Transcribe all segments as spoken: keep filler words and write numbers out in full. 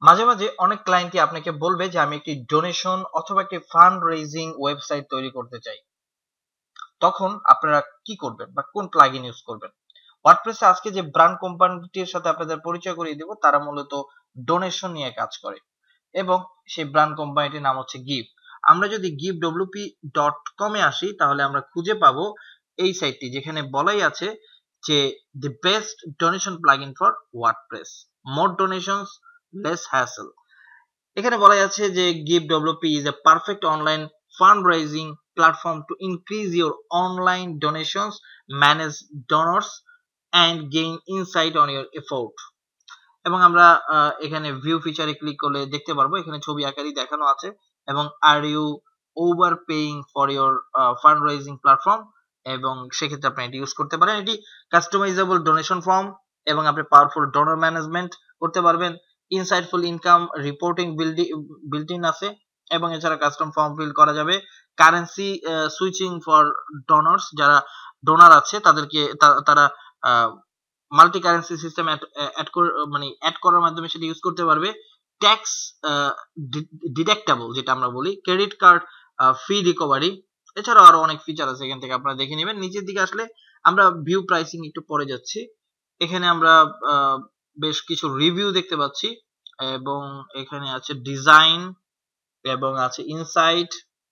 মাঝে মাঝে অনেক ক্লায়েন্টই আপনাকে বলবে যে আমি একটি ডোনেশন অথবা একটি ফান্ড রেজিং ওয়েবসাইট তৈরি করতে চাই। তখন আপনারা কি করবেন বা কোন প্লাগইন ইউজ করবেন? ওয়ার্ডপ্রেসে আজকে যে ব্র্যান্ড কোম্পানিটির সাথে আপনাদের পরিচয় করিয়ে দেব, তারা মূলত ডোনেশন নিয়ে কাজ করে এবং সেই ব্র্যান্ড কোম্পানিটির নাম হচ্ছে গিভ। আমরা যদি গিভ ডব্লিউপি ডট কম এ আসি তাহলে আমরা খুঁজে পাবো এই সাইটটি, যেখানে বলাই আছে যে the best donation plugin for WordPress, more donations less hassle. এখানে বলা আছে যে give WP is a perfect online fundraising platform to increase your online donations, manage donors and gain insight on your effort। এবং আমরা এখানে view ফিচারে click করলে দেখতে পারবো এখানে ছবি আকারে দেখানো আছে এবং are you over paying for your fund raising platform, এবং সেক্ষেত্রে আপনি এটি ইউজ করতে পারেন। এটি কাস্টমাইজেবল ডোনেশন ফর্ম এবং আপনি পাওয়ারফুল ডোনার ম্যানেজমেন্ট করতে পারবেন। Insightful income reporting built in আছে এবং এছাড়া কাস্টম ফর্ম ফিল করা যাবে। কারেন্সি সুইচিং ফর ডোনার্স, যারা ডোনার আছে তাদেরকে তারা মাল্টি কারেন্সি সিস্টেম অ্যাড মানে অ্যাড করার মাধ্যমে সেটা ইউজ করতে পারবে। ট্যাক্স ডিডাক্টেবল যেটা আমরা বলি, ক্রেডিট কার্ড ফি রিকভারি, এছাড়াও আরো অনেক ফিচার আছে, এখান থেকে আপনারা দেখে নেবেন। নিচের দিকে আসলে আমরা ভিউ প্রাইসিং একটু পরে যাচ্ছি। এখানে আমরা বেশ কিছু রিভিউ দেখতে পাচ্ছি এবং এখানে আছে ডিজাইন এবং আছে ইনসাইট,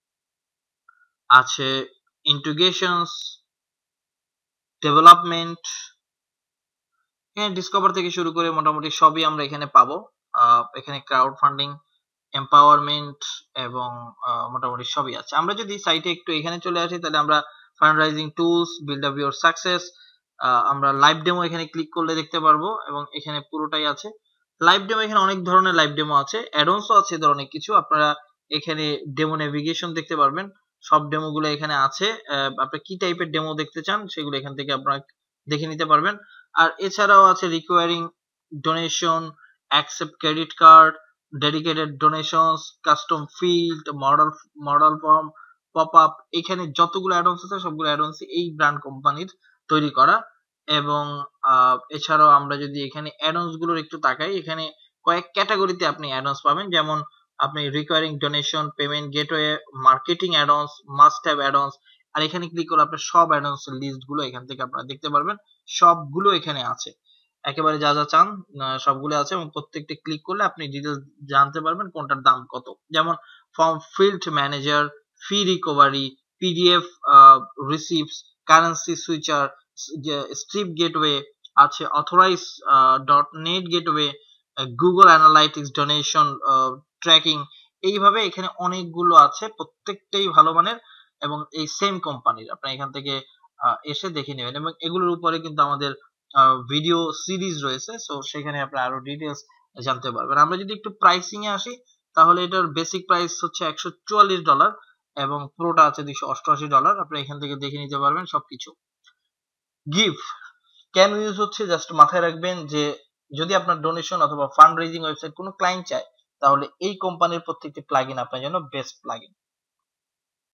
আছে ইন্টিগ্রেশনস, ডেভেলপমেন্ট, এখানে ডিসকভার থেকে শুরু করে মোটামুটি সবই আমরা এখানে পাবো। এখানে ক্রাউড ফান্ডিং, এম্পাওয়ারমেন্ট এবং মোটামুটি সবই আছে। আমরা যদি সাইটে একটু এখানে চলে আসি তাহলে আমরা fundraising tools, build up your success, আমরা লাইভ ডেমো এখানে ক্লিক করলে দেখতে পারবো এবং এখানে পুরোটাই আছে লাইভ ডেমো। এখানে অনেক ধরনের লাইভ ডেমো আছে, অ্যাডঅনসও আছে এদের অনেক কিছু। আপনারা এখানে ডেমো নেভিগেশন দেখতে পারবেন, সব ডেমো গুলো এখানে আছে। আপনি কি টাইপের ডেমো দেখতে চান সেগুলো এখান থেকে আপনারা দেখে নিতে পারবেন। আর এছাড়াও আছে recurring donation, accept credit card, dedicated donations, custom field, model model form, pop up, এখানে যতগুলো অ্যাডঅনস আছে সবগুলো অ্যাডঅনস এই ব্র্যান্ড কোম্পানির তৈরি করা। এবং এছাড়াও আমরা যদি এখানে অ্যাডঅনস গুলোর একটু তাকাই, এখানে কয়েক ক্যাটাগরিতে আপনি অ্যাডঅনস পাবেন, যেমন আপনি recurring donation, payment gateway, marketing addons, must have addons. আর এখানে ক্লিক করলে আপনার সব অ্যাডঅনস এর লিস্ট গুলো এখান থেকে আপনারা দেখতে পারবেন, সবগুলো এখানে আছে, একেবারে যা যা চান সবগুলো আছে এবং প্রত্যেকটা ক্লিক করলে আপনি ডিটেইলস জানতে পারবেন কোনটার দাম কত। যেমন form field manager, fee recovery, PDF receipts, currency switcher, Stripe gateway আছে, Authorize dot net gateway, Google analytics, donation tracking, এইভাবে এখানে অনেকগুলো আছে, প্রত্যেকটাই ভালো মানের এবং এই সেম কোম্পানির। আপনারা এখান থেকে এসে দেখে নেবেন এবং এগুলোর উপরে কিন্তু আমাদের ভিডিও সিরিজ রয়েছে, সো সেখানে আপনারা আরো ডিটেইলস জানতে পারবেন। আমরা যদি একটু প্রাইসিং এ আসি তাহলে এটার বেসিক প্রাইস হচ্ছে একশো চুয়াল্লিশ ডলার এবং পুরোটা আছে দুইশো অষ্টআশি ডলার। আপনারা এখান থেকে দেখে নিতে পারবেন সবকিছু। গিভ কেন ইউজ হচ্ছে জাস্ট মাথায় রাখবেন যে যদি আপনার ডোনেশন অথবা ফান্ড রেজিং ওয়েবসাইট কোনো ক্লায়েন্ট চায় তাহলে এই কোম্পানির প্রত্যেকটি প্লাগইন আপনার জন্য বেস্ট প্লাগইন।